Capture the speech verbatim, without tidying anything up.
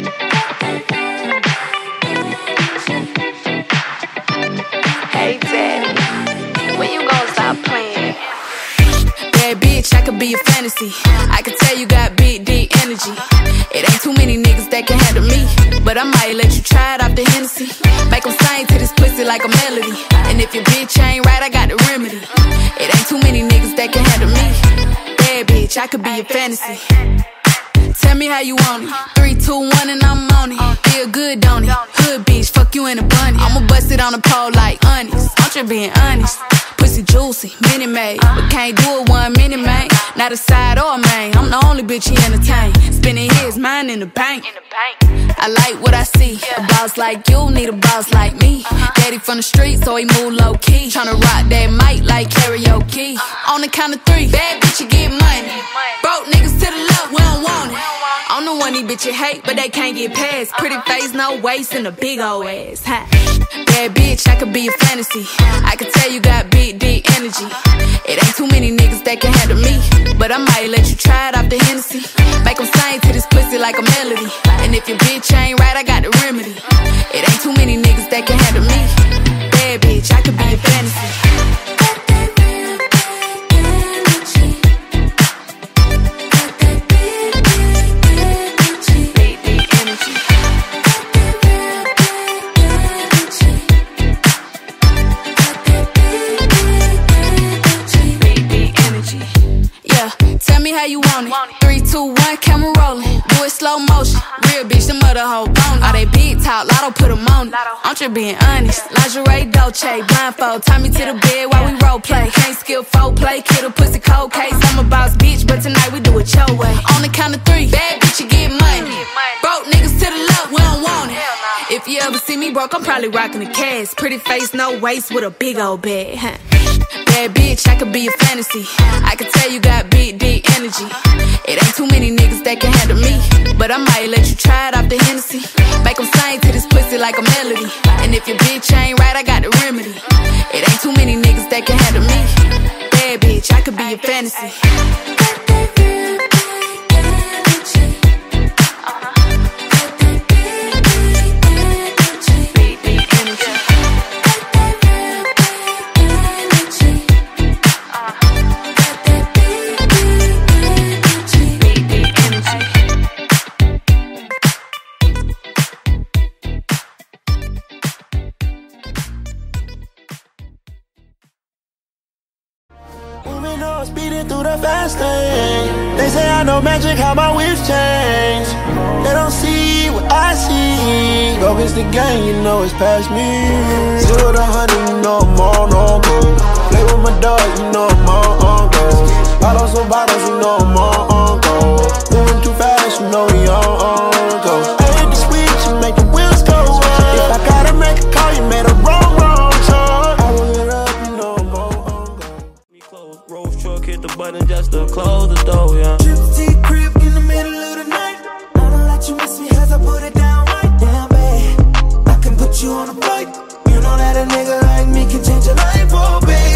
Hey daddy, when you gon' stop playing? Bad bitch, I could be a fantasy. I could tell you got big, deep energy. It ain't too many niggas that can handle me, but I might let you try it off the Hennessy. Make them sing to this pussy like a melody. And if your bitch ain't right, I got the remedy. It ain't too many niggas that can handle me. Bad bitch, I could be a fantasy. Tell me how you want it. Three, two, one, and I'm on it. Feel good, don't it? Hood bitch, fuck you in a bunny. I'ma bust it on the pole like honest. I'm just being honest. Pussy juicy, Minute Maid, but can't do it one minute, man. Not a side or a main. I'm the only bitch he entertain. Spending his mind in the bank. I like what I see. A boss like you need a boss like me. Daddy from the street, so he move low key. Tryna rock that mic like karaoke. On the count of three, bad bitch, you get money. Broke niggas to the left, we don't want it. I'm the one these bitches hate, but they can't get past. Pretty face, no waist, and a big old ass. Huh? Bad bitch, I could be a fantasy. I could tell you got big, deep energy. It ain't too many niggas that can handle me, but I might let you try it off the Hennessy. Make them sing to this pussy like a melody. And if your bitch ain't right, I got the remedy. It ain't too many niggas that can handle me. Bad bitch, I could be a fantasy. Tell me how you want it. Three, two, one, camera rolling. Do it slow motion. Real bitch, the mother hoe bone. All they big talk, Latto put them on it. I'm just being honest. Lingerie, Dolce, blindfold. Tie me to the bed while we role play. Can't skill folk play, kid a pussy cold case. I'm a boss bitch, but tonight we do it your way. On the count of three, bad bitch, you get money. Broke niggas to the left, we don't want it. If you ever see me broke, I'm probably rocking a cast. Pretty face, no waist, with a big old bag. Huh? Bad bitch, I could be a fantasy. I could tell you got big, deep energy. It ain't too many niggas that can handle me, but I might let you try it off the Hennessy. Make them sing to this pussy like a melody. And if your bitch ain't right, I got the remedy. It ain't too many niggas that can handle me. Bad bitch, I could be a fantasy. Speeding through the fast lane. They say I know magic, how my whips change. They don't see what I see. Go against the game, you know it's past me. Zero to hundred, you know I'm on, on go. Play with my dog, you know I'm on, on go. Bottles on bottles, you know I'm on, on go. Moving too fast, you know we on, on go. I hit the switch and make the wheels go up. If I gotta make a call, you made a wrong, wrong choice. I roll it up, you know I'm on, on go. Me close, Rolls truck, hit the button just to close the door, yeah. Trip to your crib in the middle of the night. I don't let you miss me as I put it down right down, babe. I can put you on a flight. You know that a nigga like me can change your life, oh babe.